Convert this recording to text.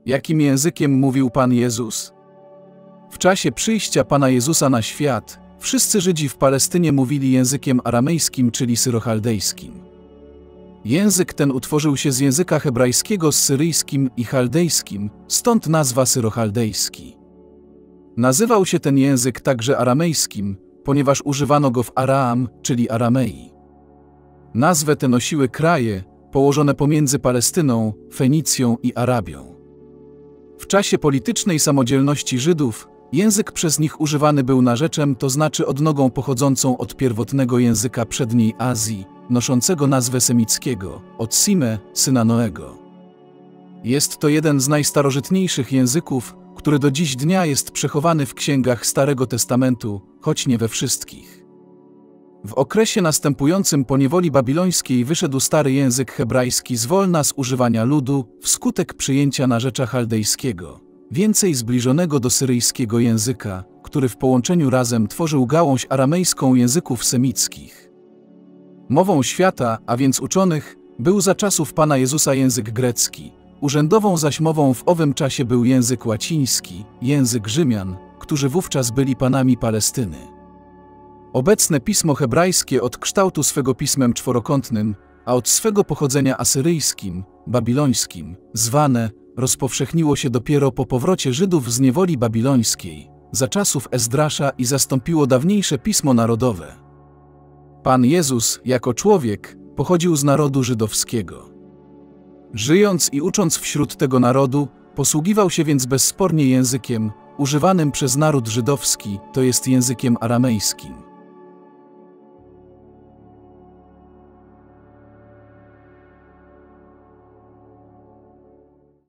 Jakim językiem mówił Pan Jezus? W czasie przyjścia Pana Jezusa na świat, wszyscy Żydzi w Palestynie mówili językiem aramejskim, czyli syrochaldejskim. Język ten utworzył się z języka hebrajskiego z syryjskim i chaldejskim, stąd nazwa syrochaldejski. Nazywał się ten język także aramejskim, ponieważ używano go w Araam, czyli Aramei. Nazwę tę nosiły kraje położone pomiędzy Palestyną, Fenicją i Arabią. W czasie politycznej samodzielności Żydów język przez nich używany był narzeczem, to znaczy odnogą pochodzącą od pierwotnego języka przedniej Azji, noszącego nazwę semickiego, od Sime, syna Noego. Jest to jeden z najstarożytniejszych języków, który do dziś dnia jest przechowany w księgach Starego Testamentu, choć nie we wszystkich. W okresie następującym po niewoli babilońskiej wyszedł stary język hebrajski zwolna z używania ludu wskutek przyjęcia narzecza chaldejskiego, więcej zbliżonego do syryjskiego języka, który w połączeniu razem tworzył gałąź aramejską języków semickich. Mową świata, a więc uczonych, był za czasów Pana Jezusa język grecki, urzędową zaś mową w owym czasie był język łaciński, język Rzymian, którzy wówczas byli panami Palestyny. Obecne pismo hebrajskie od kształtu swego pismem czworokątnym, a od swego pochodzenia asyryjskim, babilońskim, zwane, rozpowszechniło się dopiero po powrocie Żydów z niewoli babilońskiej, za czasów Ezdrasza i zastąpiło dawniejsze pismo narodowe. Pan Jezus, jako człowiek, pochodził z narodu żydowskiego. Żyjąc i ucząc wśród tego narodu, posługiwał się więc bezspornie językiem, używanym przez naród żydowski, to jest językiem aramejskim.